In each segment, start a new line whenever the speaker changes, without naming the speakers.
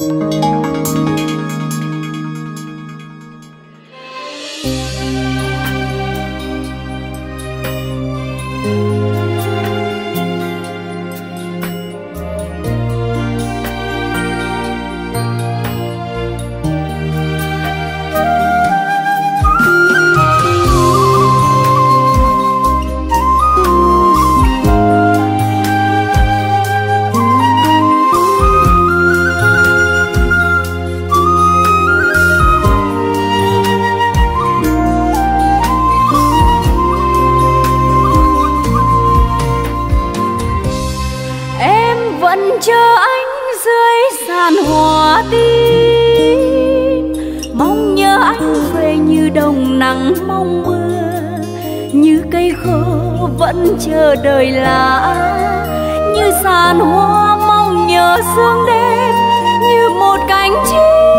chờ đời lạ như sàn hoa mong nhớ sương đêm, như một cánh chim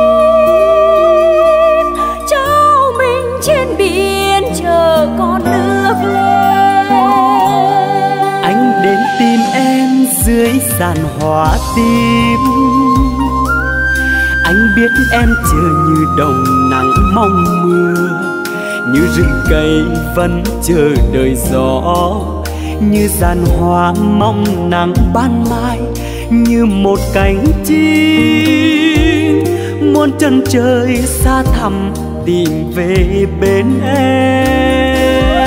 trao mình trên biển chờ con nước lên.
Anh đến tìm em dưới sàn hoa tím, anh biết em chờ như đồng nắng mong mưa, như rừng cây vẫn chờ đời gió, như giàn hoa mong nắng ban mai, như một cánh chim muôn chân trời xa thẳm tìm về bên em.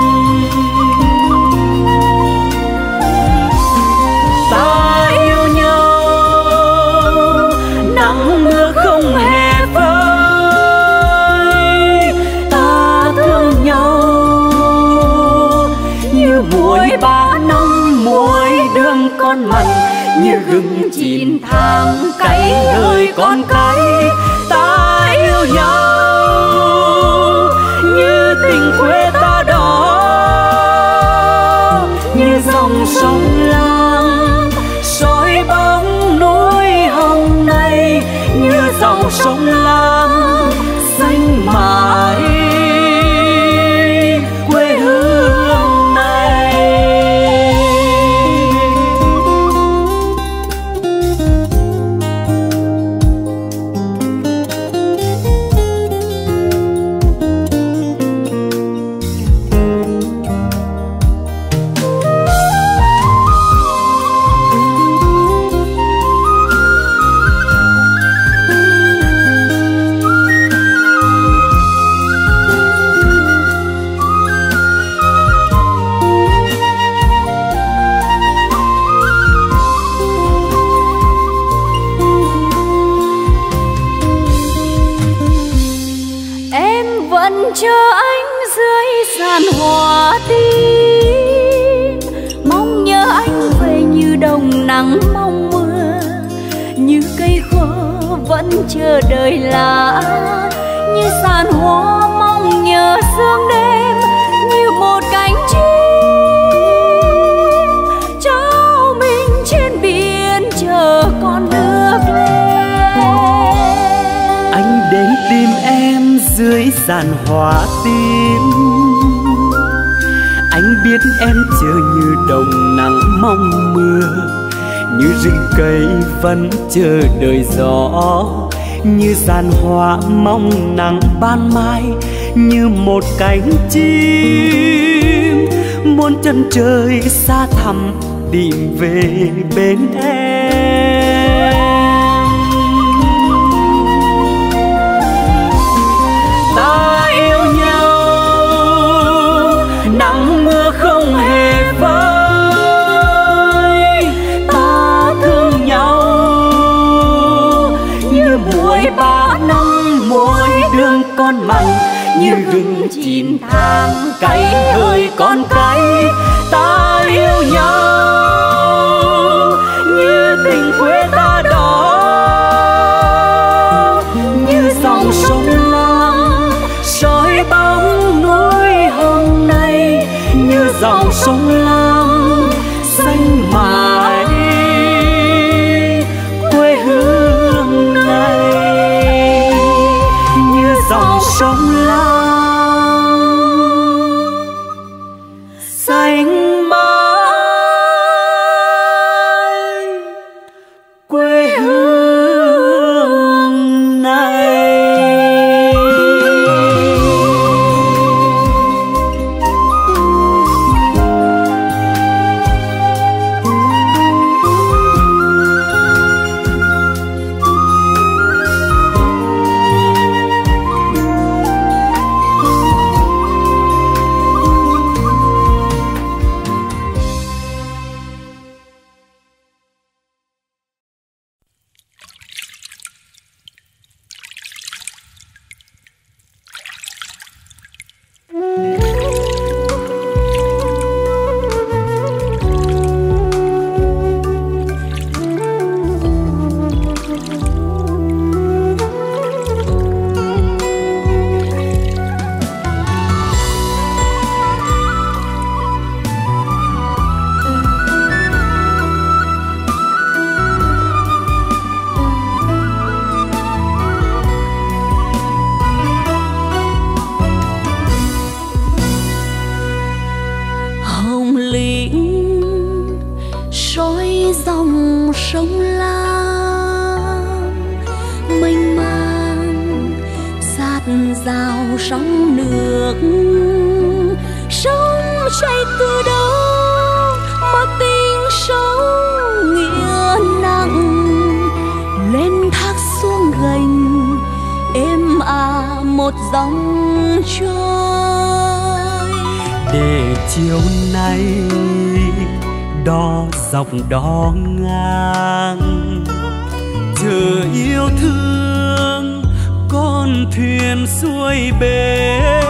Ta yêu nhau nắng mưa không hề vơi, ta thương nhau như muối ba năm muối đường con mặn, như gừng chín tháng cay đời con cái. Ta yêu nhau như tình quê ta đó, như dòng sông Lam soi bóng núi hồng này, như dòng sông Lam xanh mãi quê hương này. Chờ anh dưới sàn hoa tím, mong nhớ anh về như đồng nắng mong mưa, như cây khô vẫn chờ đời lạ, như sàn hoa mong nhớ sương đêm, như một cánh chim trao mình trên biển chờ con nước lên.
Anh đến tìm em dưới sàn hoa tím, anh biết em chờ như đồng nắng mong mưa, như rừng cây vẫn chờ đời gió, như giàn hoa mong nắng ban mai, như một cánh chim muôn chân trời xa thẳm tìm về bên em.
Ta yêu nhau nắng mưa không hề vơi, ta thương nhau như muối ba năm muối đường con mặn, như gừng chín tháng cay hơi con cái. Ta yêu nhau như tình quê ta đó, như dòng sông Lam soi bóng núi hồng này, như dòng sông Lam xanh mãi quê hương này, như dòng sông Lam xanh mãi quê hương sông nước. Sông chảy từ đâu mà tình sâu nghĩa nặng, lên thác xuống gành êm một dòng trôi.
Để chiều nay đò dọc đò ngang, chờ yêu thương con thuyền xuôi bến.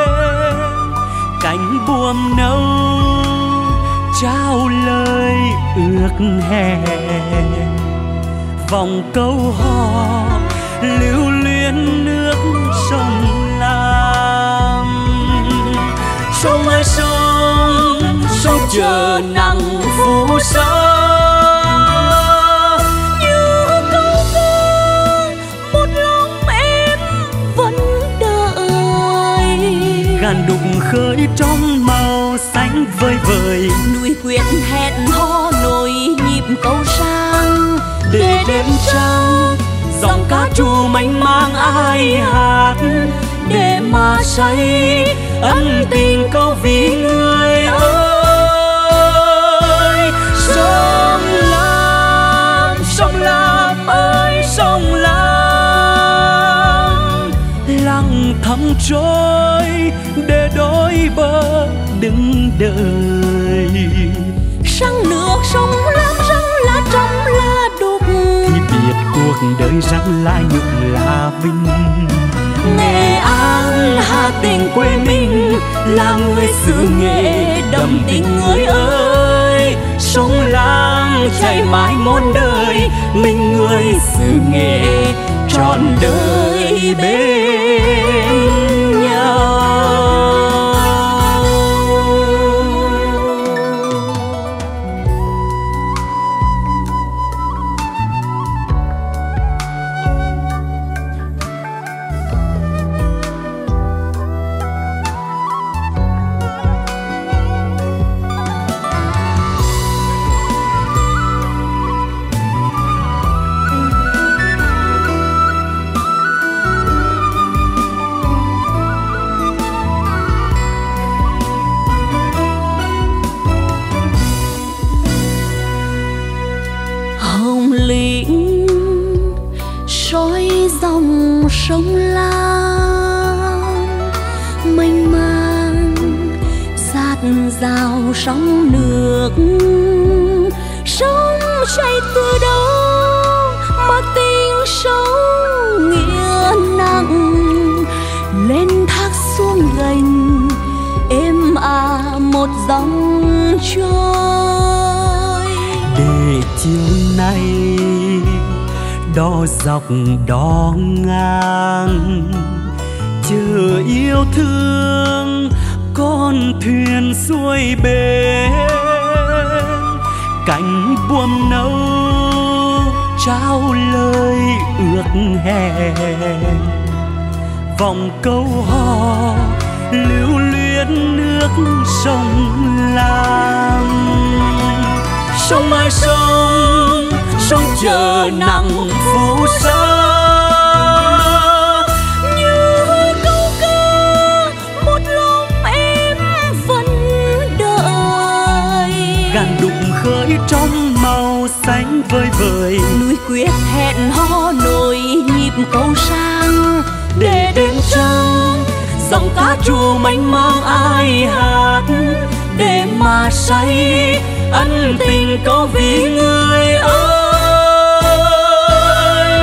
Cánh buồm nâu trao lời ước hẹn, vòng câu hò lưu luyến nước sông Lam. Sông ơi sông, sông chờ nắng phù sa.
Như câu ca một lòng em vẫn đợi,
Gàn đục khơi trong màu xanh vơi vời.
núi quyện hẹn hò nối nhịp câu sang.
Để đêm trăng dòng cá trù mênh mang ai hát, để mà say ân tình câu vì người ơi. Sông Lam ơi sông Lam, lặng thầm trôi để đôi bờ đứng đợi.
Răng nước sông Lam răng lá trong lá đục,
Thì biết cuộc đời răng là nhục là vinh. Nghệ An Hà Tĩnh quê mình là người xứ nghệ đậm tình người ơi. Sông Lam chảy mãi muôn đời, mình người xứ nghệ trọn đời bên nhau.
Sông Lam mênh mang dạt dào sóng nước. Sông chảy từ đâu mà tình sâu nghĩa nặng, lên thác xuống gành êm một dòng trôi.
Để chiều nay đò dọc đò ngang, chờ yêu thương con thuyền xuôi bến. Cánh buồm nâu trao lời ước hẹn, vòng câu hò lưu luyến nước sông Lam. Sông ơi sông, sông chờ nắng phù sa.
Như câu ca một lòng em vẫn đợi,
Gàn đục khơi trong màu xanh vơi vời.
núi quyết hẹn hò nối nhịp câu sang.
Để đêm trăng dòng cá trù mênh mang ai hát, để mà say ân tình câu vì người ơi.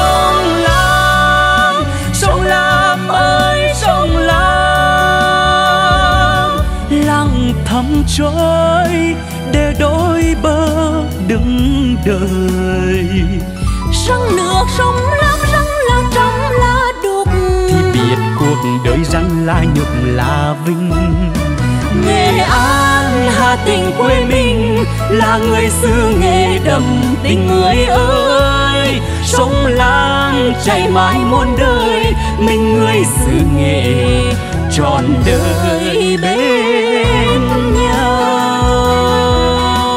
Sông Lam ơi sông Lam, lặng thầm trôi để đôi bờ đứng đợi.
Răng nước sông Lam răng lá trong lá đục,
Thì biết cuộc đời răng là nhục là vinh.
Nghệ An
Hà Tĩnh quê mình là người xứ nghệ đậm tình người ơi. Sông Lam chảy mãi muôn đời, mình người xứ nghệ trọn đời bên nhau.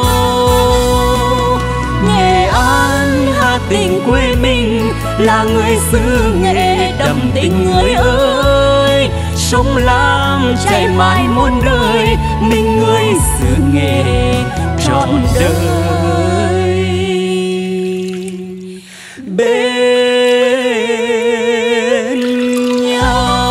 Nghệ An Hà Tĩnh quê mình là người xứ nghệ đậm tình người ơi. sông Lam chảy mãi muôn đời, mình người xứ Nghệ trọn đời bên nhau.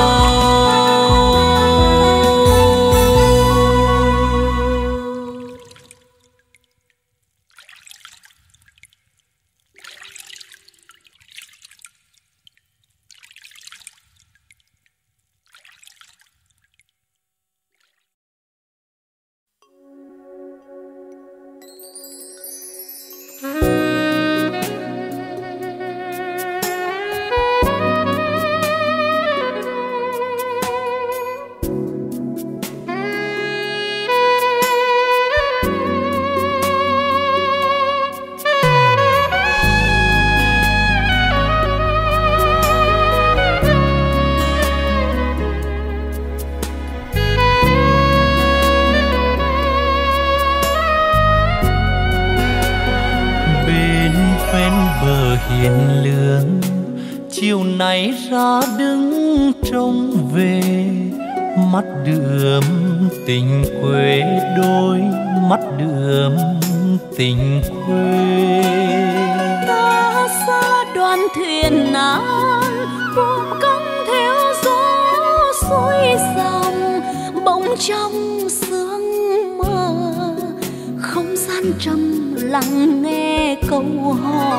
Hiền lương chiều nay ra đứng trông về, mắt đượm tình quê đôi mắt đượm tình quê.
Ta xa đoàn thuyền nan buồm cong theo gió xuôi dòng, bỗng trong sương mơ không gian trầm lặng nghe câu hò.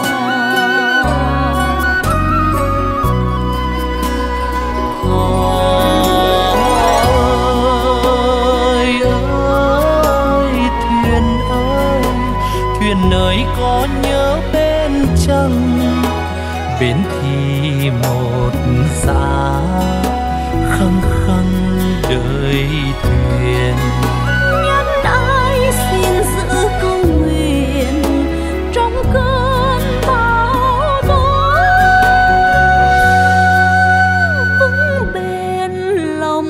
Thuyền ơi có nhớ bên chăng, bên thì một giá khăng khăng đợi thuyền.
Nhân ai xin giữ câu nguyện trong cơn bão tố, vững bên lòng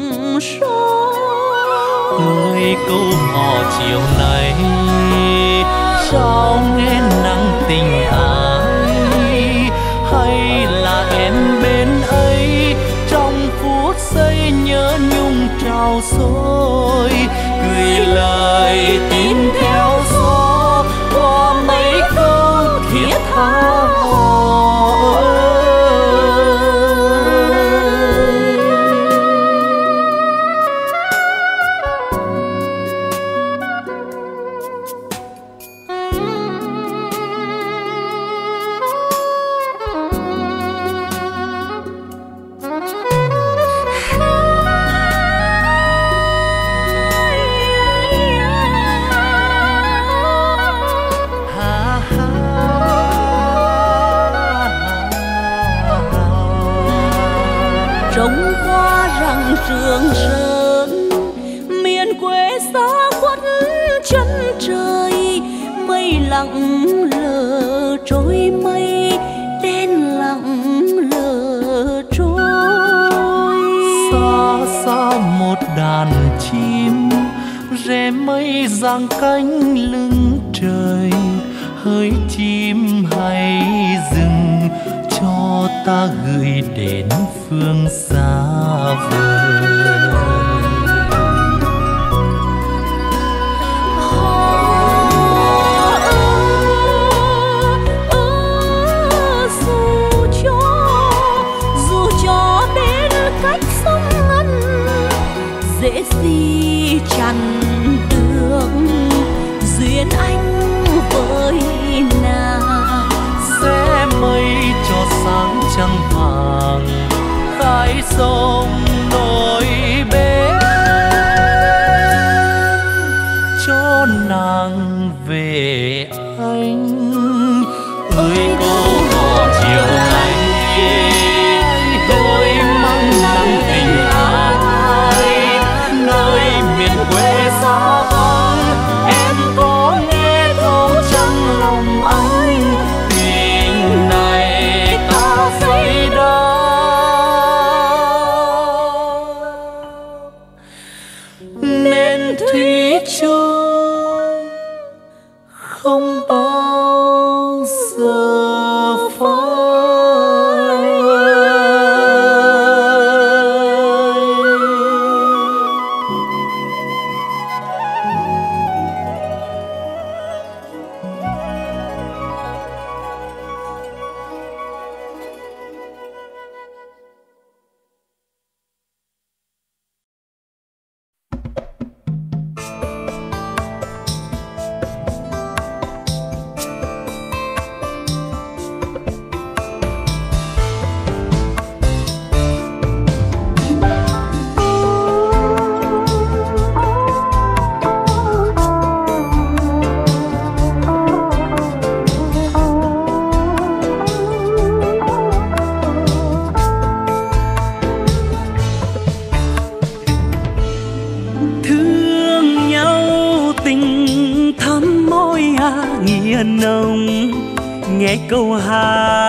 sông.
Ơi câu hò chiều nay sao nghe nắng tình ai, hay là em bên ấy trong phút giây nhớ nhung trào xôi, gửi lời tin theo gió qua mấy câu thiết tha hò.
Trông qua rặng trường sơn, miền quê xa khuất chân trời, mây lặng lờ trôi mây đen lặng lờ trôi.
Xa xa một đàn chim rẽ mây giang cánh lưng trời, hỡi chim hay dừng cho ta gửi đến phương xa vời.
Dù cho bên cách sông ngân dễ gì chẳng được duyên anh với nàng.
Sẽ mây cho sáng trăng vàng khai sông nổi bên, cho nàng về anh. Ơi câu hò chiều nay đôi măng nắng tình ai, nơi miền quê xa vắng em có nghe thấu trong lòng anh. Tình này ta xây đắp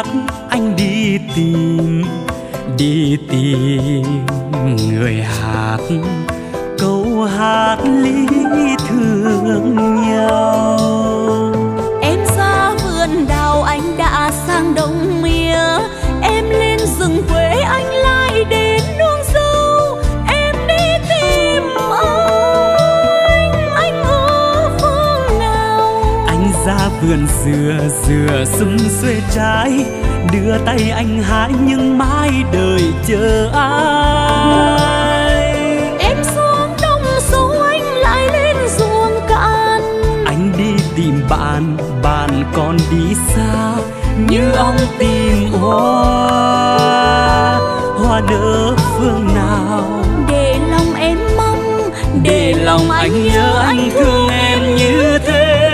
anh đi tìm người hát câu hát lý thương nhau.
Em ra vườn đào anh đã sang đồng mía, em lên rừng quê anh lại đến nương dâu. Em đi tìm anh ở phương nào?
Anh ra vườn dừa sum xuê trái, đưa tay anh hái nhưng mãi đợi chờ ai.
Em xuống đồng sâu anh lại lên ruộng cạn,
anh đi tìm bạn còn đi xa, như ông tìm hoa nở phương nào.
để lòng em mong,
để lòng anh nhớ anh thương em như thế.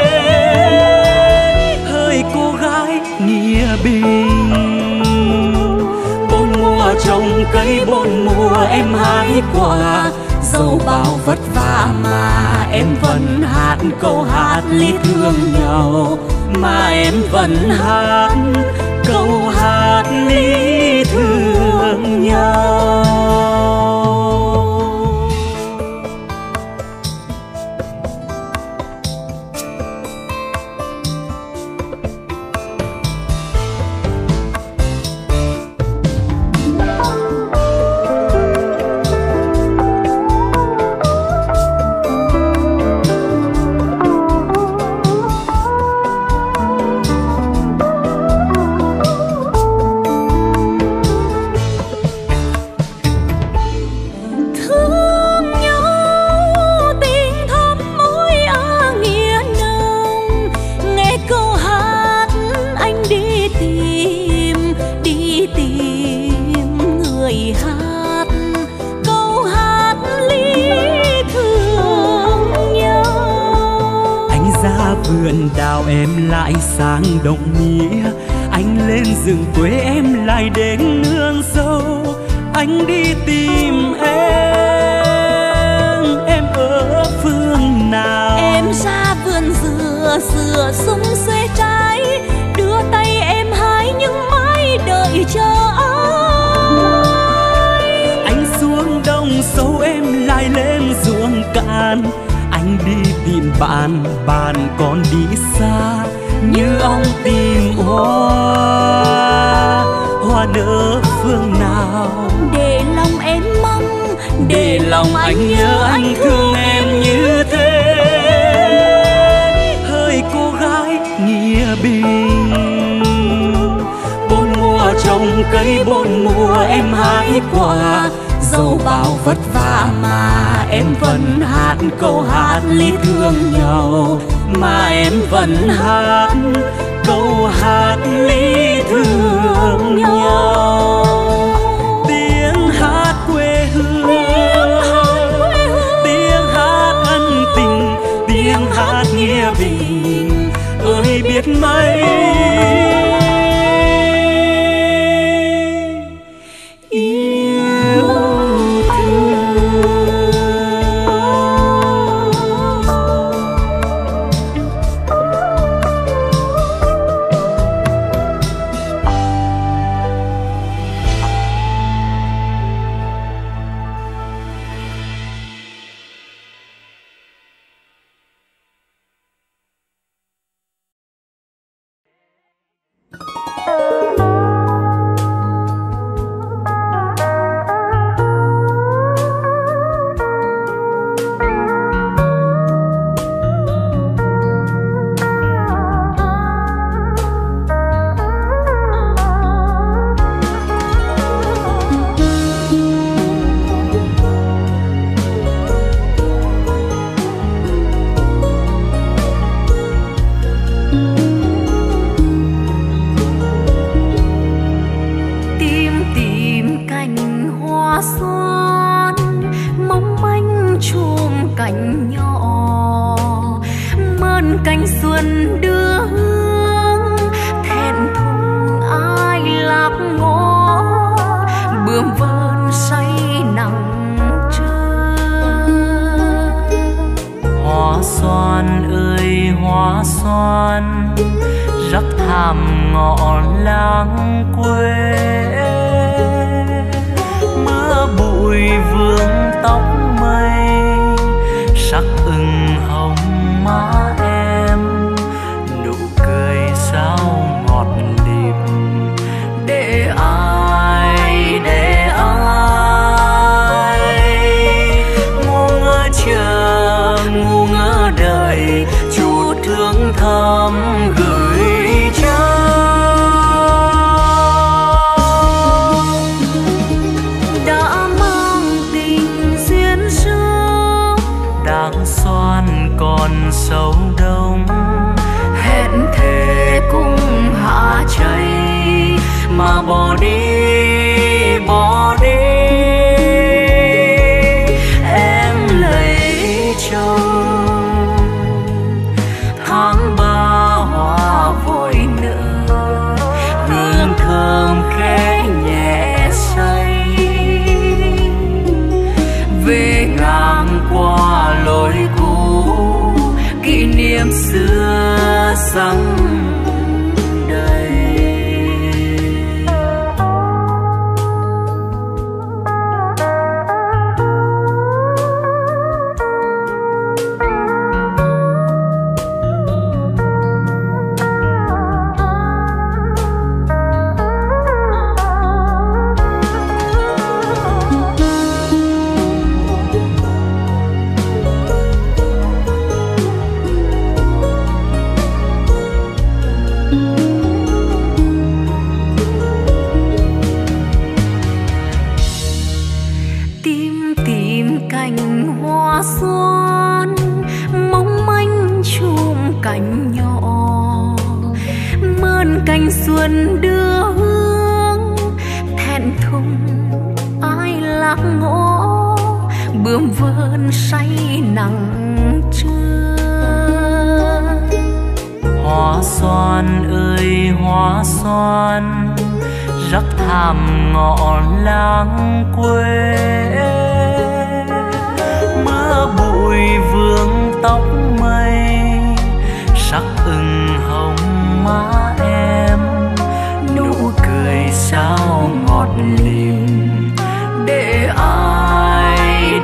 Hỡi cô gái nghĩa bình, bốn mùa trồng cây bốn mùa em hái quả, dẫu bao vất vả mà em vẫn hát câu hát lý thương nhau, mà em vẫn hát câu hát lý thương nhau. Vườn đào em lại sang đồng mía, anh lên rừng quê em lại đến nương dâu. Anh đi tìm em ở phương nào?
Em ra vườn dừa sum xuê trái, đưa tay em hái nhưng mãi đợi chờ ai.
Anh xuống đồng sâu em lại lên ruộng cạn, anh đi tìm bạn còn đi xa, như ông tìm hoa nở phương nào.
để lòng em mong,
để lòng anh nhớ anh thương em như thế. Hỡi cô gái nghĩa bình, bốn mùa trồng cây bốn mùa em hái quả, dẫu bao vất vả mà em vẫn hát câu hát lý thương nhau, mà em vẫn hát câu hát lý thương nhau. Tiếng hát quê hương, tiếng hát ân tình, tiếng hát nghĩa bình ơi biết mấy. Hoa xoan rắc thảm ngõ làng quê. Mưa bụi vương tóc mây, sắc ửng hồng má em, nụ cười sao ngọt lịm. Để ai ngu ngơ chờ, ngu ngơ đợi, chút thương thầm gửi cho. Đã mang tình duyên số, đang xoan còn sâu đông. Hẹn thề cùng hạ cháy mà bỏ đi, bỏ đi. Em lấy chồng tháng 3 hoa vội nở, hương thơm khẽ nhẹ say. Về ngang qua lối cũ, kỷ niệm xưa rằng đầy. Xuân đưa hương thẹn thùng ai lạc ngõ, bướm vơn say nắng trưa. Hoa xoan ơi hoa xoan, rắc thảm ngõ làng quê. Mưa bụi vương tóc mây, sắc ửng hồng má em, nụ cười sao ngọt lịm. Để ai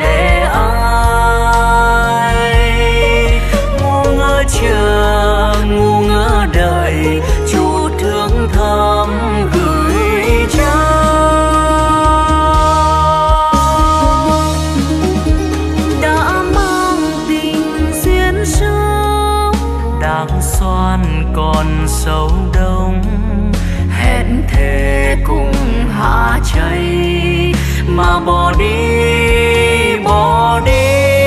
ngu ngơ chờ, ngu ngơ đợi, chút thương thầm gửi cho. Đã mang tình duyên số, đang xoan còn sâu đông. Hẹn thề cùng hạ cháy mà bỏ đi, bỏ đi.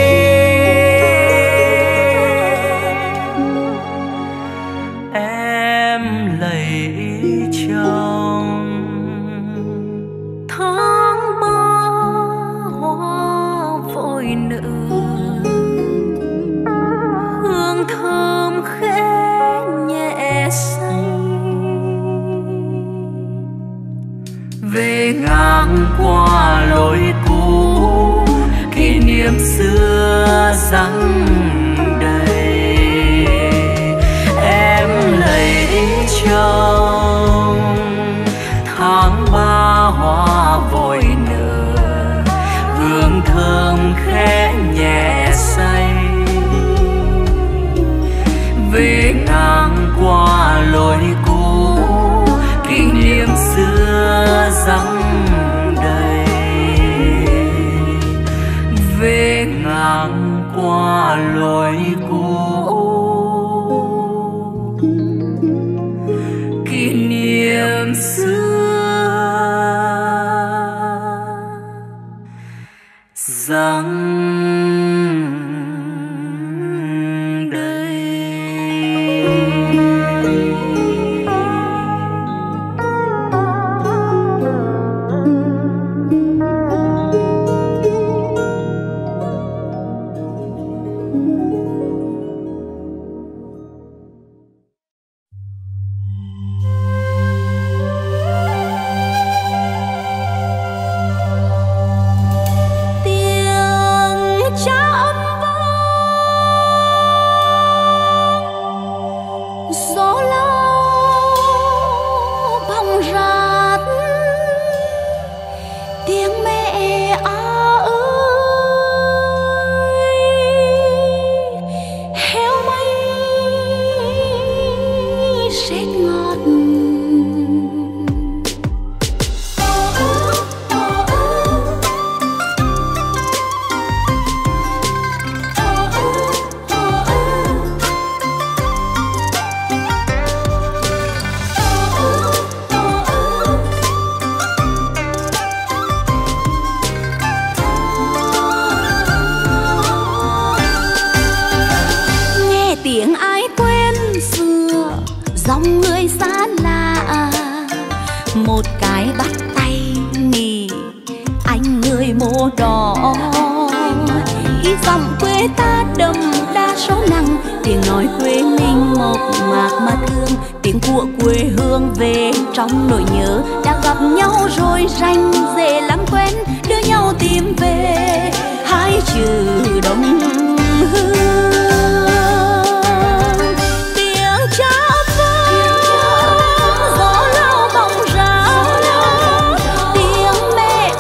Em lấy chồng tháng 3 hoa vội nở, hương thơm khẽ nhẹ say. Về ngang qua lối cũ, kỷ niệm xưa rằng đầy. Em lấy chồng tháng 3 hoa vội nở, hương thơm khẽ nhẹ say. Về ngang qua lối cũ, kỷ niệm xưa rằng đầy. Về ngang qua lối cũ, kỷ niệm xưa rằng tiếng
bắt tay nì anh người mô đỏ. Khi giọng quê ta đậm đa số nặng, tiếng nói quê mình mộc mạc mà thương, tiếng của quê hương về trong nỗi nhớ. Đã gặp nhau rồi rành dễ lắm quen, đưa nhau tìm về hai chữ đồng hương. Tiếng cha vang gió lao bóng ra, tiếng mẹ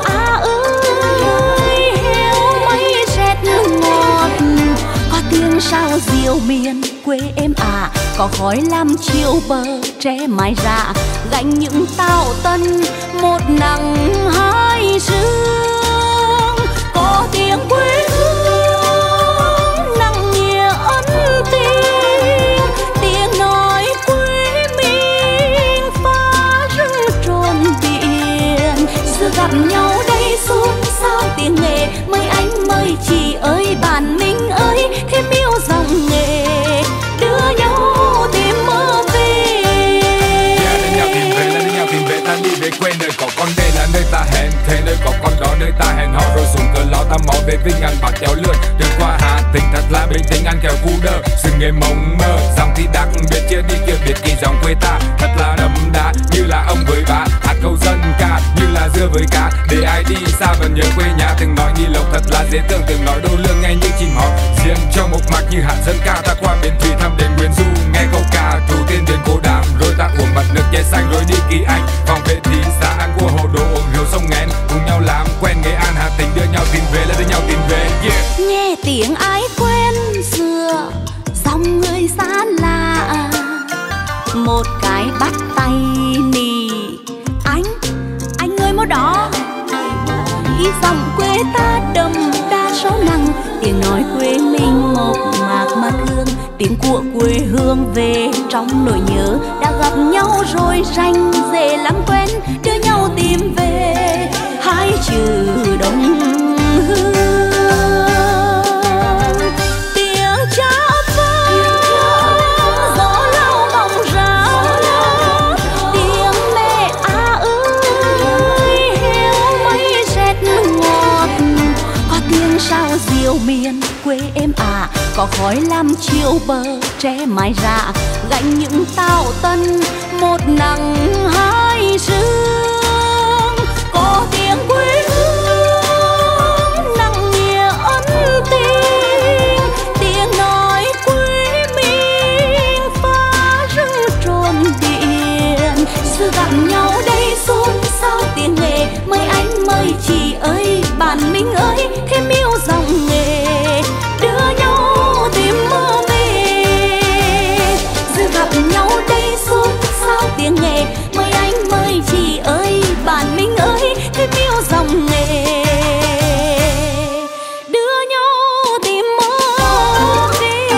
ơi heo mây rét ngọt. Có tiếng sao diều miền quê em có khói lam chiều bờ tre mái rạ, gánh những tao tân một nắng hai sương. Có tiếng quê hương nặng nghĩa ân tình, tiếng nói quê mình phá rừng tròn biển. Sự gặp nhau đây xôn xao tiếng nghệ, mời anh mời chị ơi bạn mình ơi, thêm yêu dòng nghề đưa nhau tìm mơ về.
Đưa nhau tìm về là đưa nhau tìm về, ta đi về quê nơi có con đây là nơi ta hẹn thề, nơi có con đó nơi ta hẹn hò. Rồi xuống cờ lo ta mò về Vinh ăn bạc kéo lượn, đường qua Hà Tĩnh thật là bình tĩnh ăn kẹo cu đơ. Sự nghề mộng mơ dòng thì đặc biệt chia đi kia biệt kỳ dòng quê ta thật là đậm đà, như là ông với bà hát câu dân ca, như là dưa với cá. Để ai đi xa vẫn nhớ quê nhà, từng nói nghi lộc thật là dễ tưởng, từng nói đô lương nghe như chim hót. Riêng cho một mạch như hạt dân ca, ta qua miền thủy thăm đến Nguyễn Du nghe câu ca, thủ tiên đến Cô Đàm rồi ta uống bật nước chè xanh rồi đi Kỳ Anh. Vòng về thị xã ăn cua hồ đồ uống rượu sông Nghén, cùng nhau làm quen Nghệ An Hà Tĩnh, đưa nhau tìm về là đưa nhau tìm về. Yeah.
Nghe tiếng ai quen xưa dòng người xa lạ, một cái bắt tay nì anh người màu đỏ. Khi giọng quê ta đậm đa số nặng, tiếng nói quê mình mộc mạc mà thương, tiếng của quê hương về trong nỗi nhớ. Đã gặp nhau rồi rành dễ lắm quen, đưa nhau tìm về hai chữ đồng hương. Tiếng cha vang gió lao bóng ra, tiếng mẹ ơi heo mây rét ngọt. Có tiếng sao diều miền quê em có khói lam chiều bờ tre mái rạ, gánh những tao tân một nắng hai sương. Có tiếng quê hương nặng nghĩa ân tình, tiếng nói quê mình phá rừng tròn biển. Sự gặp nhau đây xôn xao tiếng nghệ, mời anh mời chị ơi bạn mình ơi, thêm yêu dòng nghề đưa nhau tìm mơ về. Sự gặp nhau đây xôn xao tiếng nghệ, mời anh mời chị ơi bạn mình ơi, thêm yêu dòng nghề đưa nhau tìm mơ về.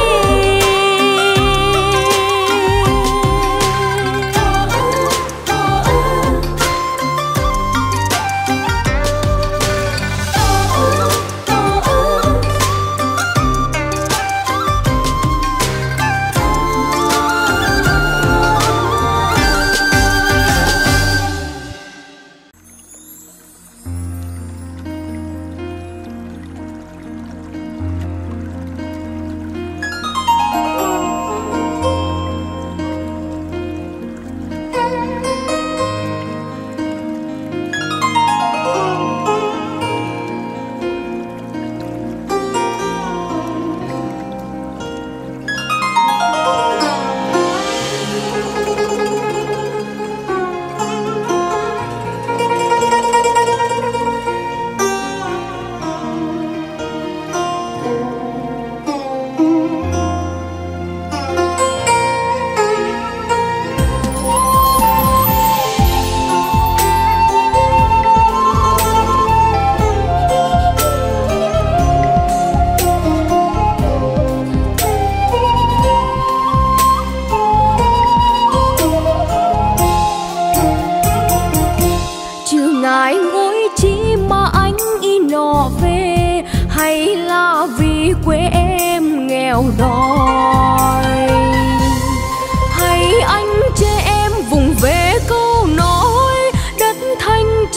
nghèo đói, hay anh chê em vùng về câu nói đất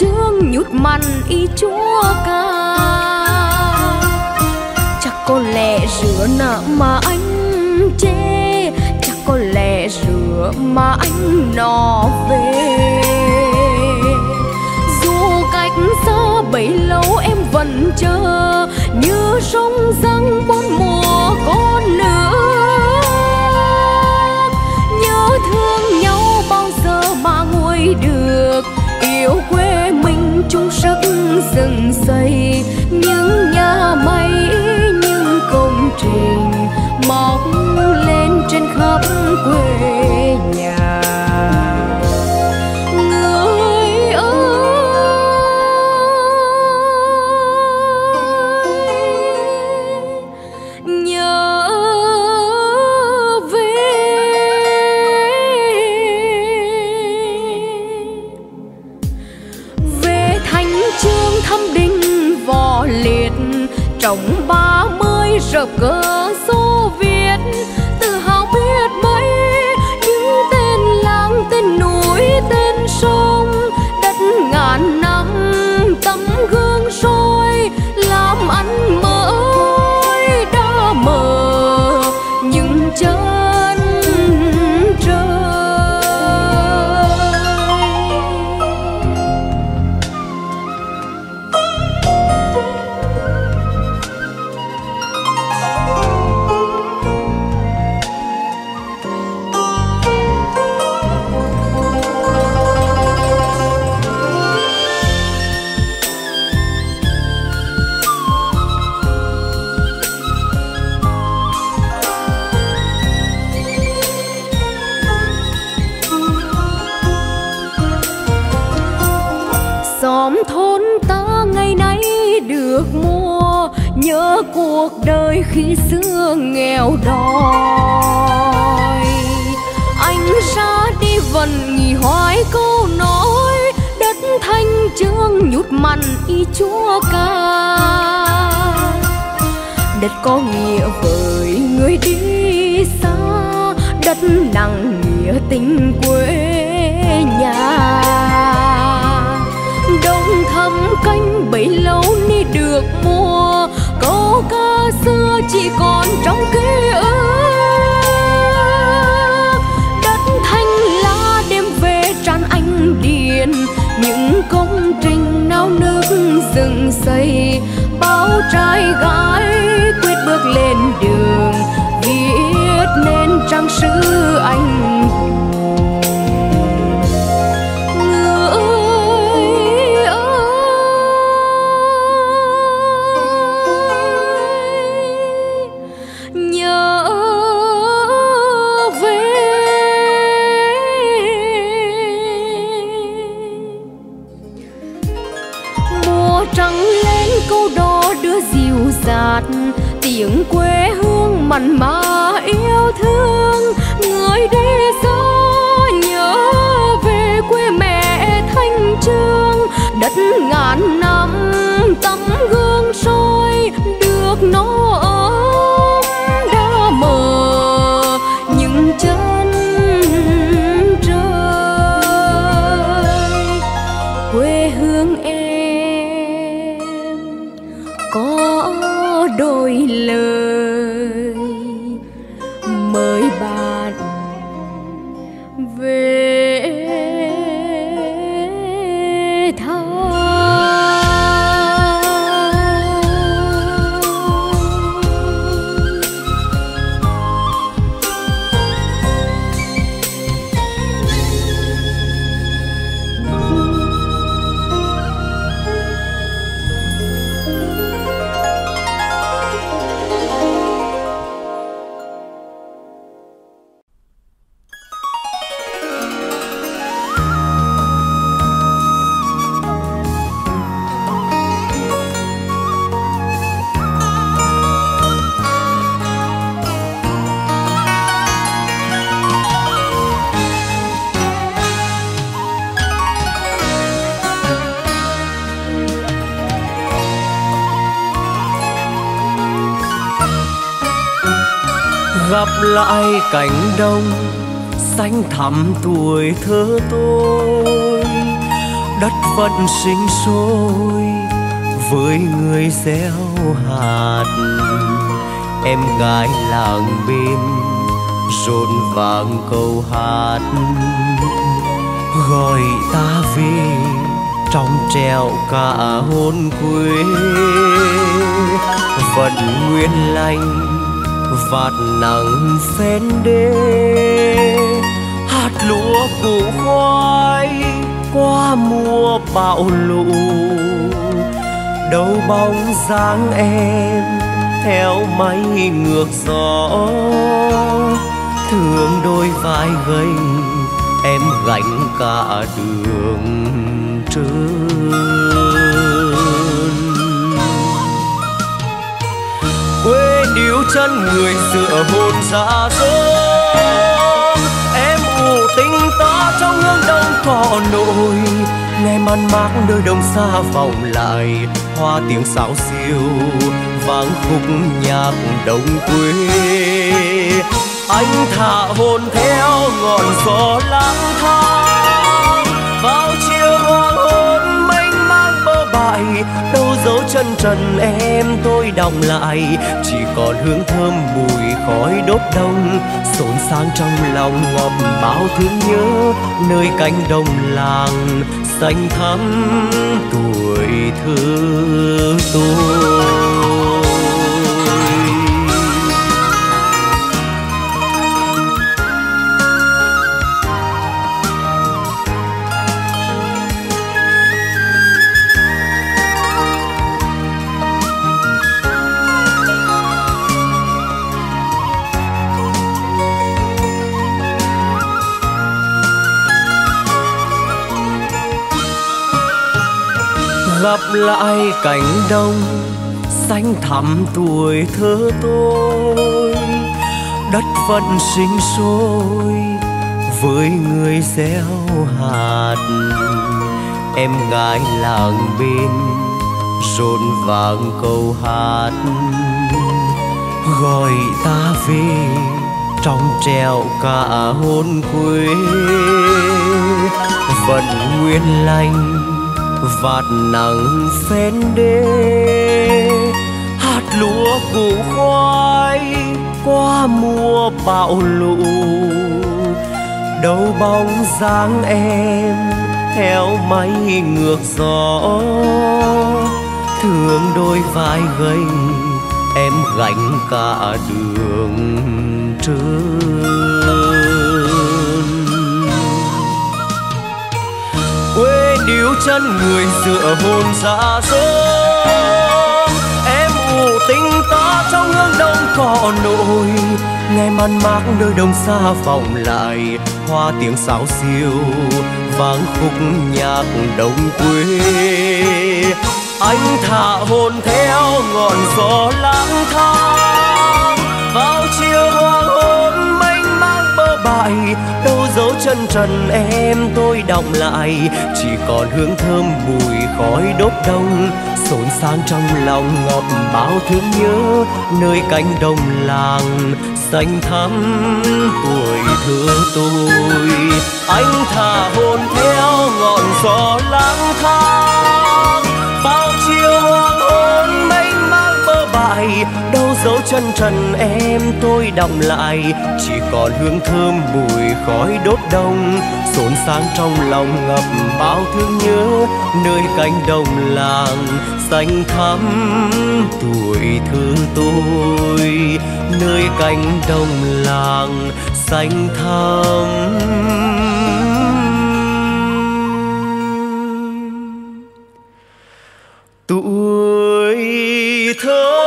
chương nhút mặn y chúa ca. Chắc có lẽ rửa nợ mà anh chê, chắc có lẽ rửa mà anh nọ về. Dù cách xa bấy lâu em vẫn chờ, như sông răng bốn mùa con nước. Nhớ thương nhau bao giờ mà nguôi được, yêu quê mình chung sức dựng xây những nhà máy, những công trình mọc lên trên khắp quê nhà. Người ơi nhớ về Thanh Chương Thâm Đinh Võ Liệt, trống 30 rợp cờ Xô Viết. Tự hào biết mấy những tên làng, tên núi, tên sông, đất ngàn năm tấm gương soi làm ăn mới đã mờ những chân trời. Xóm thôn ta ngày nay được mua, nhớ cuộc đời khi xưa nghèo đói. Anh ra đi vẫn nghĩ hoài câu nói, đất Thanh Chương nhút mặn y chúa ca. Đất có nghĩa với người đi xa, đất nặng nghĩa tình quê nhà. Đông thắm canh bấy lâu ni được mùa, câu ca xưa chỉ còn trong ký ức. Đất Thanh lá đêm về tràn ánh điện, những công trình nao nước dựng xây. Bao trai gái quyết bước lên đường, viết nên trang sử anh hùng. Trăng lên câu đó đưa dịu dạt, tiếng quê hương mặn mà yêu thương. Người đi xa nhớ về quê mẹ Thanh Chương, đất ngàn năm tấm gương soi được nó ấm đã mờ những chân trời. Quê hương em có đôi lời mời bạn về thăm.
Gặp lại cánh đồng xanh thẳm tuổi thơ tôi, đất vẫn sinh sôi với người gieo hạt. Em gái làng bên rộn vàng câu hát gọi ta về trong treo cả hôn quê. Vẫn nguyên lành vạt nắng phen đê, hạt lúa củ khoai qua mùa bão lũ. Đâu bóng dáng em theo mây ngược gió, thương đôi vai gánh em gánh cả đường trơn. Quê níu chân người dựa hồn ra dối, em ủ tình ta trong hương đông cỏ nổi. Nghe man mác nơi đông xa vọng lại hoa tiếng sáo xiêu vang khúc nhạc đông quê. Anh thả hồn theo ngọn gió lang thang vào chiều hoàng hôn mênh mang bờ bãi. Đâu dấu chân trần em tôi đọng lại, chỉ còn hương thơm mùi khói đốt đông. Xôn sang trong lòng ngập bao thương nhớ nơi cánh đồng làng xanh thắm tuổi thơ tôi. Gặp lại cảnh đông xanh thẳm tuổi thơ tôi, đất vẫn sinh sôi với người gieo hạt. Em gái làng bên rộn vàng câu hát gọi ta về trong treo cả hôn quê. Vẫn nguyên lành vạt nắng phen đê, hạt lúa củ khoai qua mùa bão lũ. Đâu bóng dáng em theo mây ngược gió, thương đôi vai gánh em gánh cả đường trơn. Quê níu chân người dựa hồn ra dối, em ủ tình ta trong hương đông cỏ nổi. Nghe man mác nơi đông xa vọng lại hoa tiếng sáo xiêu vang khúc nhạc đông quê. Anh thả hồn theo ngọn gió lang thang vào chiều hoàng hôn mênh mang bờ bãi. Đâu dấu chân trần em tôi đọng lại, chỉ còn hương thơm mùi khói đốt đông. Xôn sang trong lòng ngọt bao thương nhớ nơi cánh đồng làng xanh thắm tuổi thơ tôi. Anh thả hồn theo ngọn gió lang thang vào chiều hoàng hôn mênh mang bờ bãi. Đâu dấu chân trần em tôi đọng lại, chỉ còn hương thơm mùi khói đốt đông. Xôn sang trong lòng ngập bao thương nhớ nơi cánh đồng làng xanh thắm tuổi thơ tôi. Nơi cánh đồng làng xanh thắm tuổi thơ.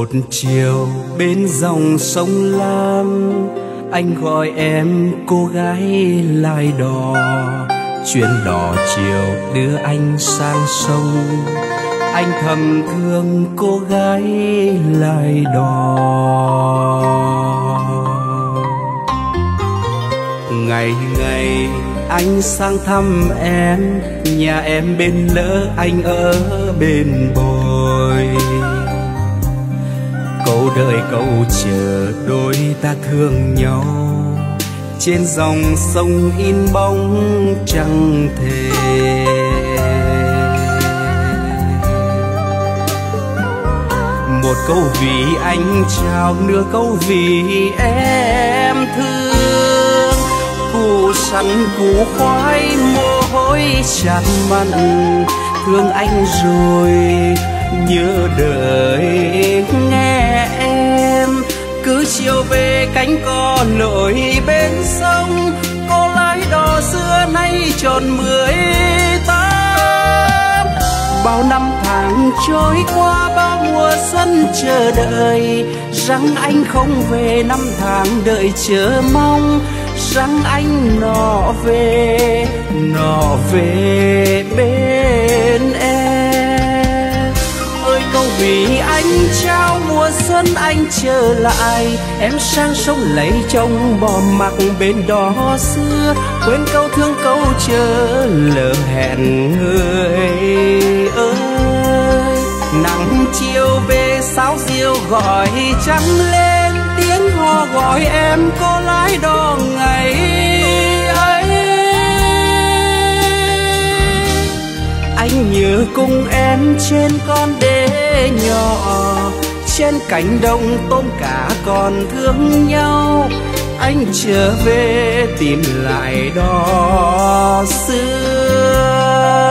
Một chiều bên dòng sông Lam, anh gọi em cô gái lai đò. Chuyến đò chiều đưa anh sang sông, anh thầm thương cô gái lai đò. Ngày ngày anh sang thăm em, nhà em bên lỡ anh ở bên bồi. Câu đời câu chờ đôi ta thương nhau, trên dòng sông in bóng trăng thề. Một câu vì anh trao, nửa câu vì em thương. Củ sắn củ khoai mồ hôi tràn mặn, thương anh rồi nhớ đời nghe em. Cứ chiều về cánh cò nổi bên sông, cô lái đò xưa nay tròn 18. Bao năm tháng trôi qua, bao mùa xuân chờ đợi, rằng anh không về. Năm tháng đợi chờ mong, rằng anh nọ về bên em. Ơi câu vì anh trao mùa xuân anh trở lại, em sang sông lấy chồng bỏ mặc bên đó xưa. Quên câu thương câu chờ lỡ hẹn người ơi. Nắng chiều về sáo diêu gọi trắng lên, tiếng hò gọi em cô lái đò ngày ấy. Anh nhớ cùng em trên con đê nhỏ, trên cánh đồng tôm cá còn thương nhau. Anh trở về tìm lại đò xưa.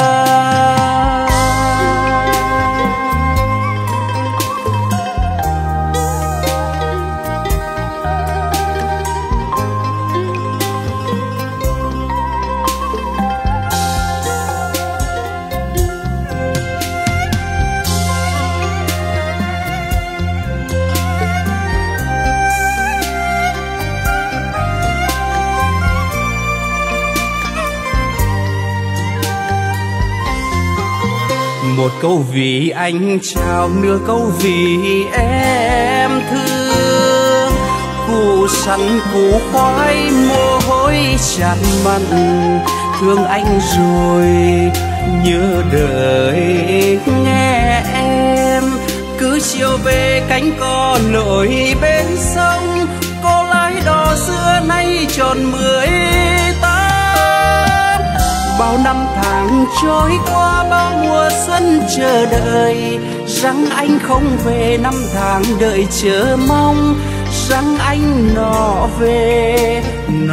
Một câu vì anh trao, nửa câu vì em thương. Củ sắn củ khoai mồ hôi tràn mặn, thương anh rồi nhớ đời nghe em. Cứ chiều về cánh cò nổi bên sông, cô lái đò xưa nay tròn 18. Bao năm tháng trôi qua, bao mùa xuân chờ đợi, rằng anh không về. Năm tháng đợi chờ mong, rằng anh nọ về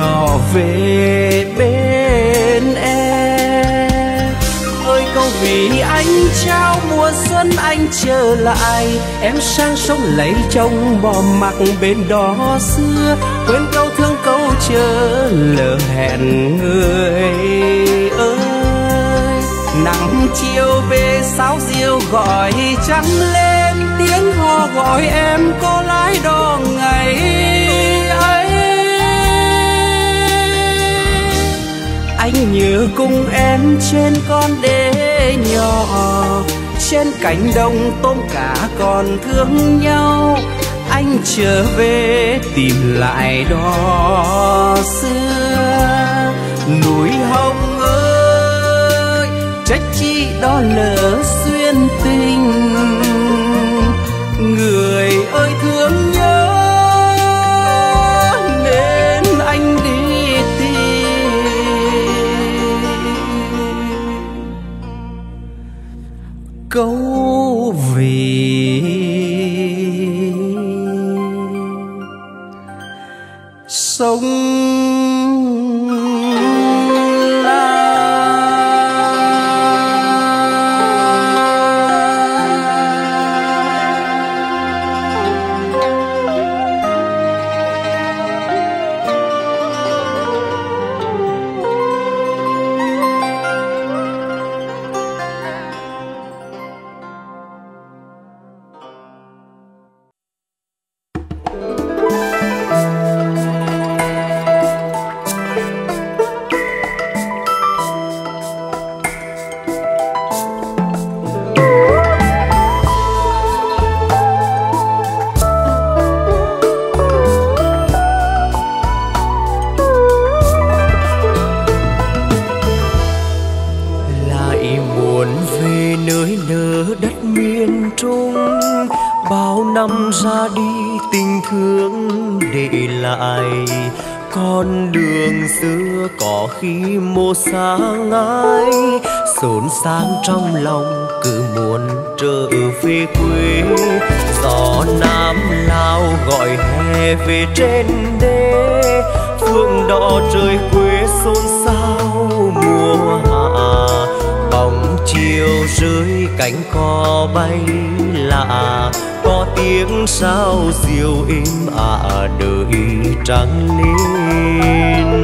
bên em. Ơi câu vì anh trao mùa xuân anh trở lại, em sang sông lấy chồng bỏ mặc bên đó xưa. Quên câu thương câu chờ lỡ hẹn người ơi. Nắng chiều về sáo diêu gọi trắng lên, tiếng hò gọi em cô lái đò ngày ấy. Anh nhớ cùng em trên con đê nhỏ, trên cánh đồng tôm cá còn thương nhau. Anh trở về tìm lại đò xưa. Núi Hồng ơi, trách chi đó lỡ duyên tình. Người ơi thương nhớ nên anh đi tìm. Câu vì sống
tình thương để lại. Con đường xưa có khi mô xa ngái, xốn sang trong lòng cứ muốn trở về quê. Gió Nam Lao gọi hè về trên đê, phương đỏ trời quê xôn xao mùa hạ. Bóng chiều rơi cánh cò bay lạ, có tiếng sao diều êm đời trắng lên.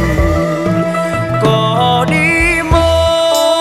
Có đi mơ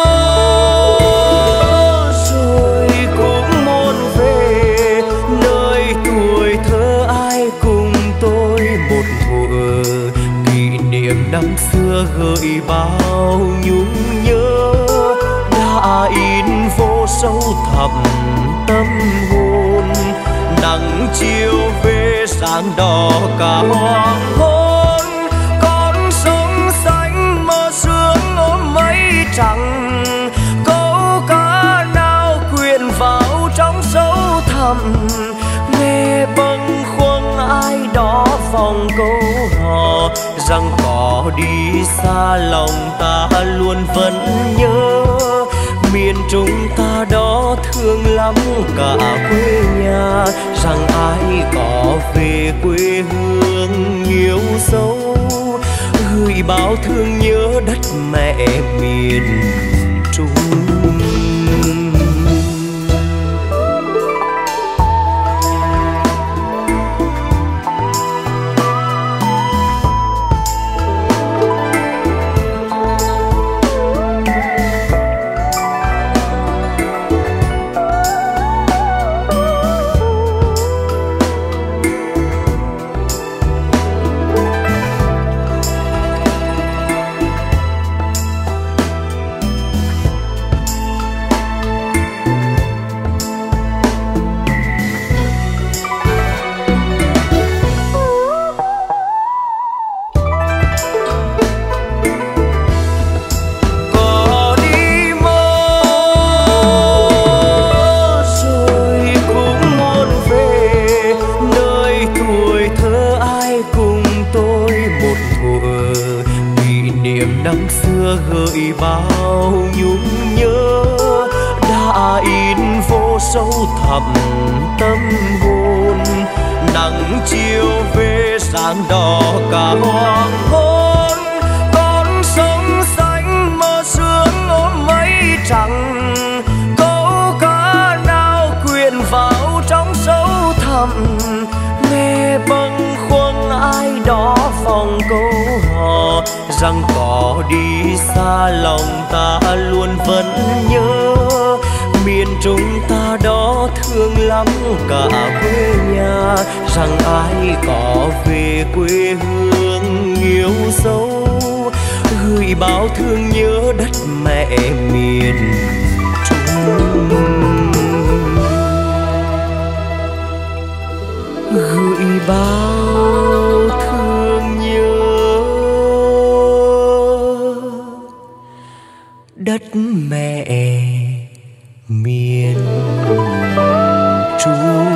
rồi cũng muốn về nơi tuổi thơ ai cùng tôi một thuở. Kỷ niệm năm xưa gợi bao nhung nhớ, đã in vô sâu thẳm tâm hồn. Nắng chiều về sáng đỏ cả hoàng hôn, con sông xanh mơ sương ôm mây trắng. Câu cá nào quyện vào trong sâu thẳm, nghe bâng khuâng ai đó vòng câu hò rằng có đi xa lòng ta luôn vẫn nhớ. Miền Trung ta đó thương lắm cả quê nhà, rằng ai có về quê hương nhiều dấu, gửi bao thương nhớ đất mẹ miền Trung. Gợi bao nhung nhớ, đã in vô sâu thẳm tâm hồn. Nắng chiều về sáng đỏ cả hoàng hôn, con sông xanh mơ sương ôm mây trắng. Câu cá nào quyện vào trong sâu thẳm, nghe bâng khuâng ai đó vòng câu hò rằng có đi xa lòng ta luôn vẫn nhớ. Miền Trung ta đó thương lắm cả quê nhà, rằng ai có về quê hương nhiều dấu, gửi bao thương nhớ đất mẹ miền Trung. Gửi bao thương nhớ đất mẹ miền Trung.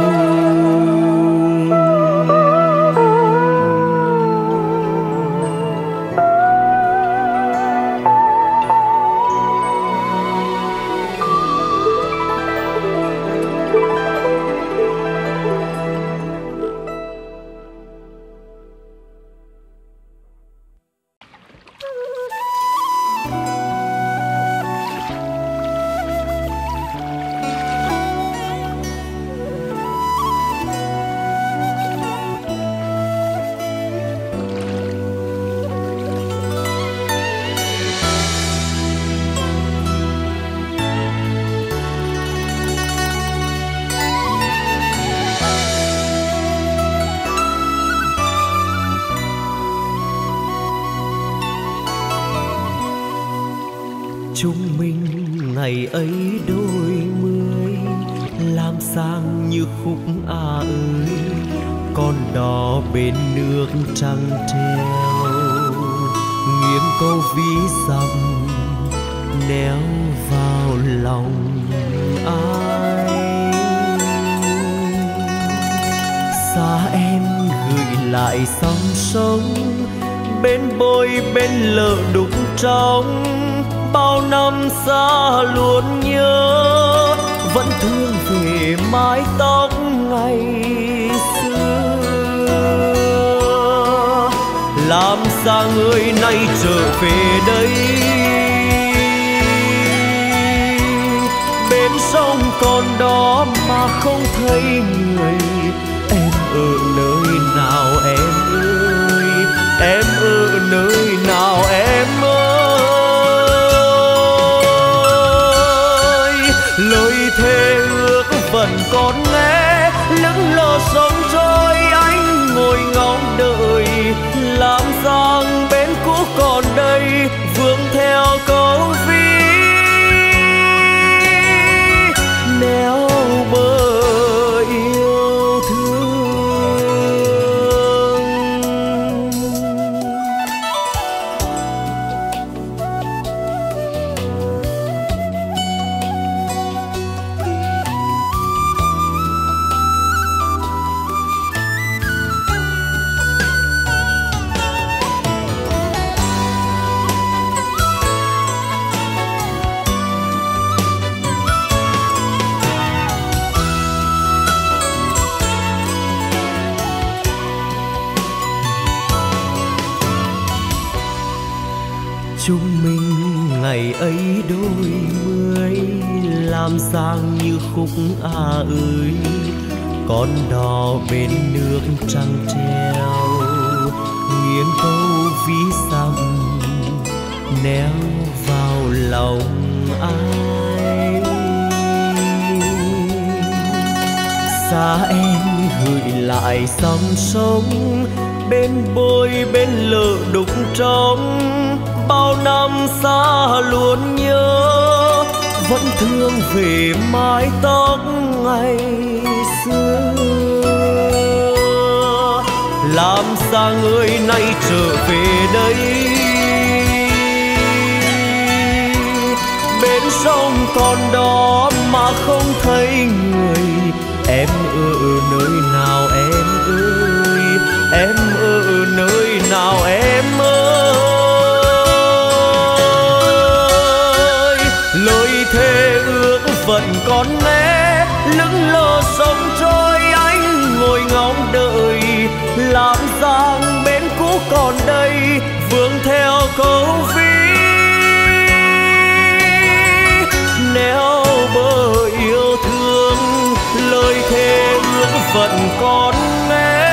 Chúng mình ngày ấy đôi mươi, làm sang như khúc ơi, con đò bên nước trăng treo, nghiêng câu ví dặm néo vào lòng ai. Xa em gửi lại dòng sông, bên bôi bên lợ đục trong. Bao năm xa luôn nhớ, vẫn thương về mái tóc ngày xưa. Làm sao người này trở về đây, bên sông còn đó mà không thấy người. Em ở nơi nào em ơi, em ở nơi nào em ơi. Lời thề ước vẫn còn nghe, lững lờ sông trôi anh ngồi ngóng đợi. Làm rằng bên cũ còn đây, vương theo câu ví neo bờ yêu thương. Chúng mình ngày ấy đôi mươi, làm sang như khúc ơi. Con đò bên nước trăng treo, nghiêng câu ví dặm néo vào lòng ai. Xa em gửi lại dòng sông, bên bôi bên lợ đục trong. Bao năm xa luôn nhớ, vẫn thương về mái tóc ngày xưa. Làm sao người này trở về đây, bên sông còn đó mà không thấy người. Em ở nơi nào em ơi, em ở nơi nào em ơi. Lời thề ước vẫn còn nghe, lững lờ sông trôi anh ngồi ngóng đợi. Làm rằng bên cũ còn đây, vương theo câu ví neo bờ yêu thương. Lời thề ước vẫn còn nghe,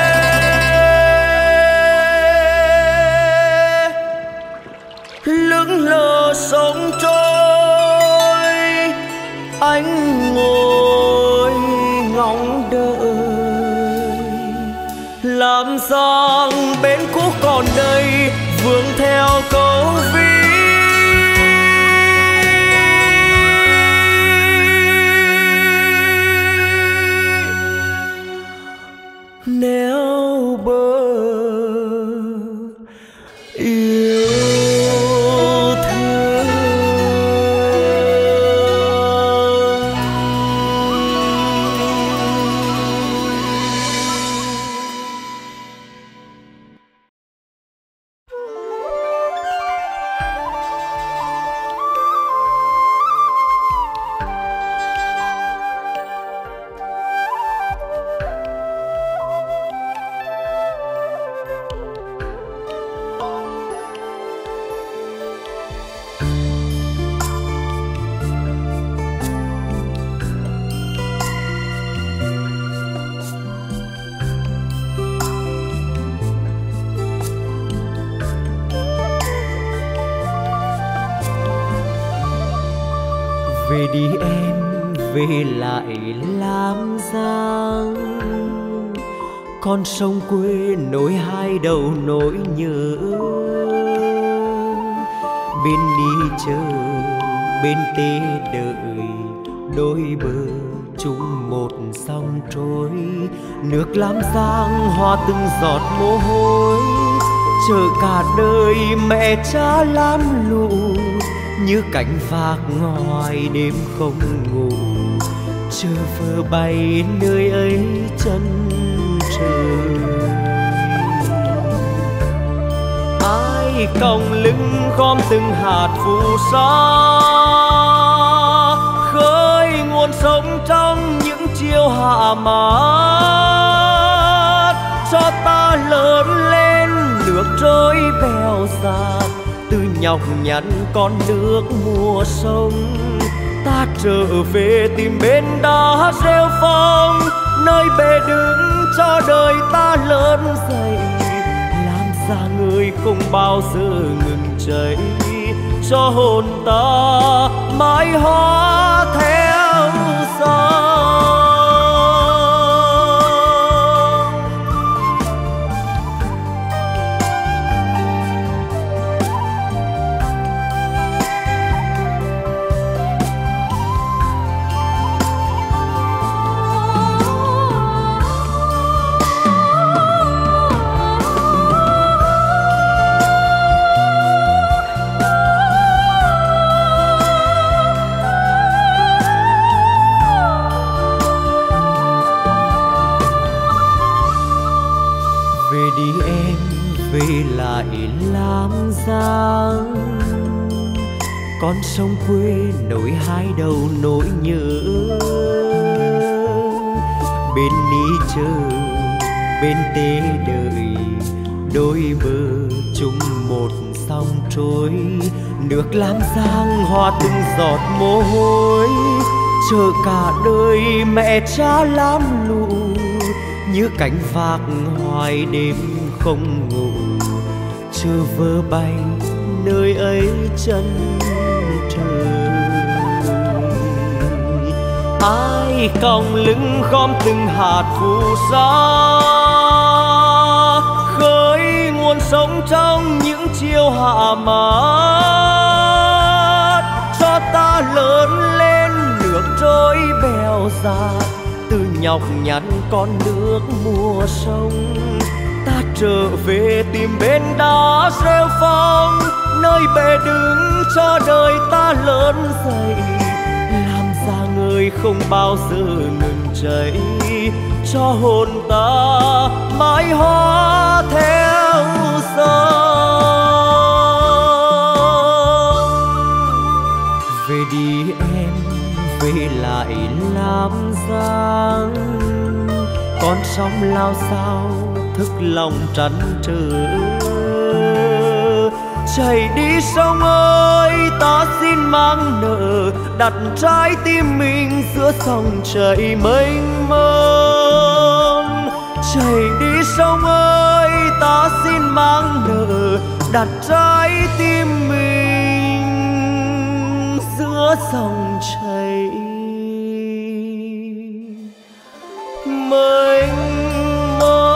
lững lờ sông trôi anh ngồi ngóng đợi. Làm rằng bên cũ còn đây, vương theo câu ví neo bờ yêu thương. Về đi em, về lại Lam Giang, con sông quê nối hai đầu nỗi nhớ. Bên đi chờ, bên tê đợi, đôi bờ chung một dòng trôi. Nước Lam Giang hòa từng giọt mồ hôi, chờ cả đời mẹ cha lam lũ. Như cánh vạc ngoài đêm không ngủ, chờ vơ bay nơi ấy chân trời. Ai còng lưng gom từng hạt phù sa, khơi nguồn sống trong những chiều hạ mát, cho ta lớn lên nước trôi bèo dạt, từ nhọc nhằn con nước mùa sông. Ta trở về tìm bên đá rêu phong, nơi bề đứng cho đời ta lớn dậy, làm ra người không bao giờ ngừng cháy, cho hồn ta mãi hóa theo gió. Về lại Lam Giang, con sông quê nối hai đầu nỗi nhớ. Bên ní chờ, bên tế đợi, đôi bờ chung một sông trôi. Nước Lam Giang hòa từng giọt mồ hôi, chờ cả đời mẹ cha lam lũ, như cánh vạc hoài đêm không ngủ, chờ vơ bay nơi ấy chân trời. Ai còng lưng gom từng hạt phù sa, khơi nguồn sống trong những chiều hạ mát, cho ta lớn lên nước trôi bèo dạt, từ nhọc nhằn con nước mùa sông. Ta trở về tìm bên đá rêu phong, nơi bề đứng cho đời ta lớn dậy, làm ra người không bao giờ ngừng cháy, cho hồn ta mãi hóa theo gió. Về đi em, về lại Lam Giang, con sóng lao sao thức lòng trăn trở. Chảy đi sông ơi, ta xin mang nợ, đặt trái tim mình giữa dòng chảy mênh mông. Chảy đi sông ơi, ta xin mang nợ, đặt trái tim mình giữa dòng chảy mênh mông.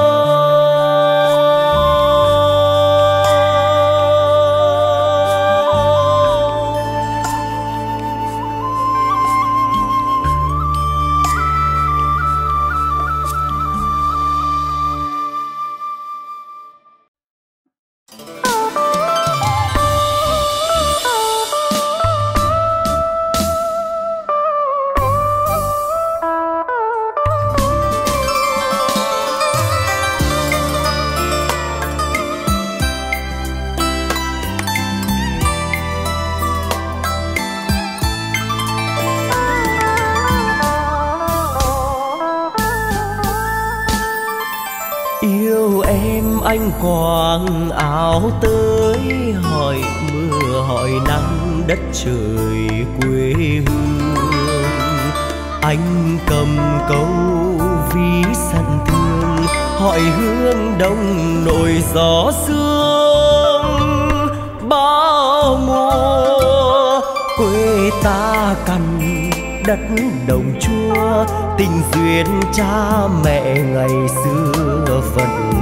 Anh quàng áo tới, hỏi mưa hỏi nắng đất trời quê hương. Anh cầm câu ví sân thương, hỏi hương đông nổi gió sương. Bao mùa quê ta cằn đất đồng chua, tình duyên cha mẹ ngày xưa vẫn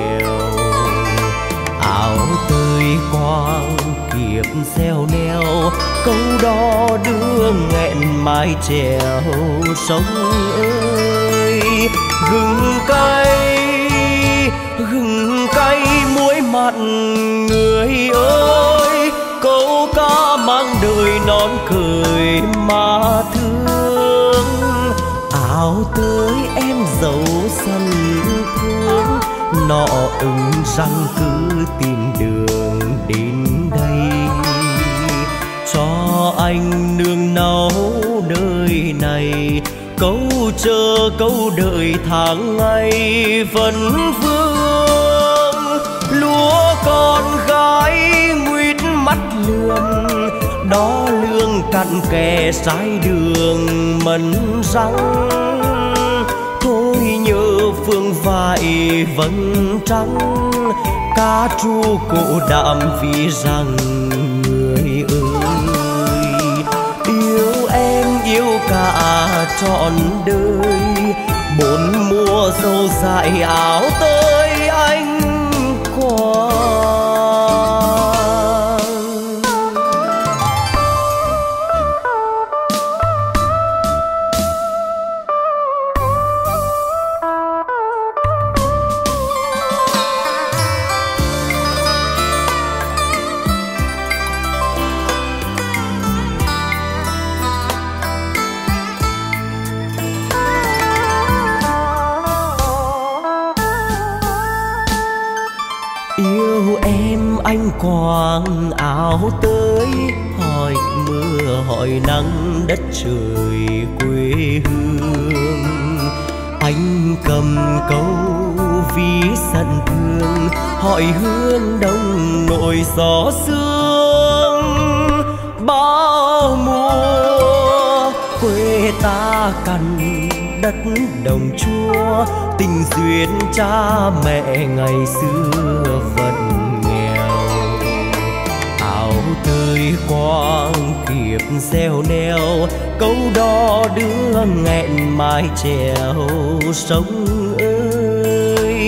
áo tơi quang kiếp xeo neo, câu đó đưa nghẹn mái chèo sông ơi. Gừng cay muối mặn người ơi, câu ca mang đời non cười mà thương. Áo tơi em dấu sân nọ ứng rằng cứ tìm đường đến đây, cho anh nương náu nơi này. Câu chờ câu đợi tháng ngày vẫn vương, lúa con gái nguyết mắt lườm, đo lương cặn kè trái đường mần răng. Thôi nhớ phương vải vẫn trắng, cá tru cổ đạm vì rằng người ơi, yêu em yêu cả trọn đời. Bốn mùa dâu dại áo tới anh quàng. Anh quàng áo tới, hỏi mưa hỏi nắng đất trời quê hương. Anh cầm câu ví sân thương, hỏi hương đông nổi gió sương. Bao mùa quê ta cằn đất đồng chúa, tình duyên cha mẹ ngày xưa vẫn tươi quang kiếp gieo neo. Câu đò đưa nghẹn mái chèo sông ơi.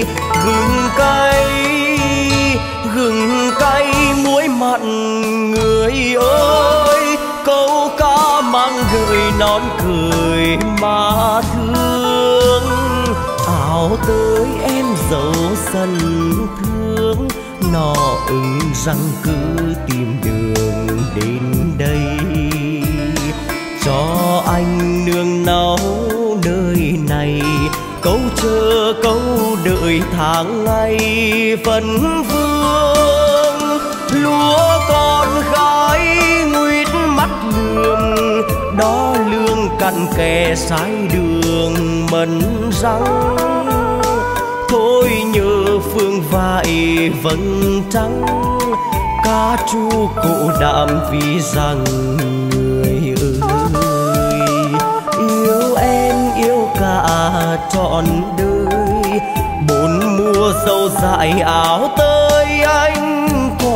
Gừng cay muối mặn người ơi, câu ca mang gợi nón cười mà thương. Áo tới em dấu sân thương, nọ ứng rằng cứ tìm đường đến đây, cho anh nương náu nơi này. Câu chờ câu đợi tháng ngày vẫn vương, lúa con gái nguyết mắt lườm, đo lương cặn kè trái đường mần răng. Thôi nhớ phương vải vẫn trắng, cá tru cổ đạm vì rằng người ơi, yêu em yêu cả trọn đời. Bốn mùa dâu dại áo tới anh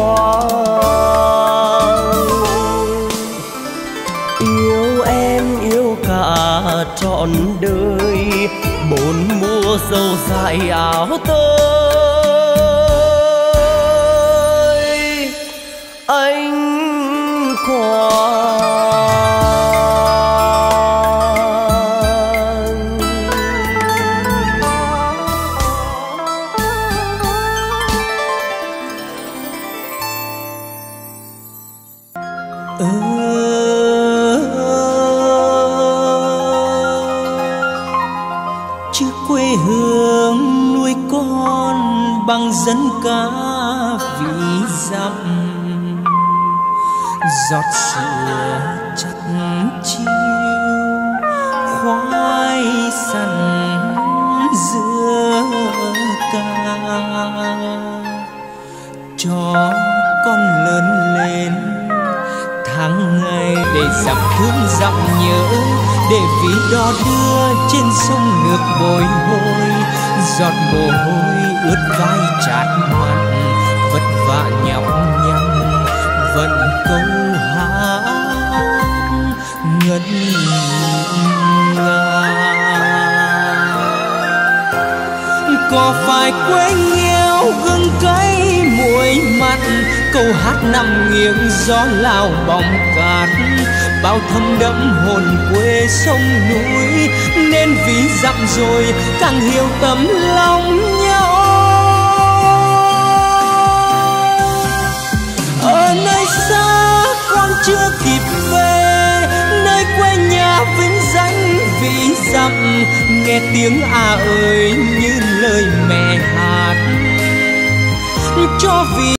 quàng, yêu em yêu cả trọn đời. Bốn mùa dâu dại áo tới anh quàng.
Bằng dân ca vì dặm, giọt sữa chắt chiêu khoai sắn giữa ca. Cho con lớn lên tháng ngày để dặm thương dặm nhớ, để vì đò đưa trên sông nước bồi hồi. Giọt mồ hôi ướt vai chát mặn, vất vả nhọc nhằn vẫn câu hát ngân nga. Có phải quê nghèo gừng cay muối mặn, câu hát nằm nghiêng gió lao bóng cát. Bao thâm đẫm hồn quê sông núi, nên vì dặm rồi càng hiểu tấm lòng nhau. Ở nơi xa con chưa kịp về, nơi quê nhà vinh danh vì dặm. Nghe tiếng à ơi như lời mẹ hát, cho vì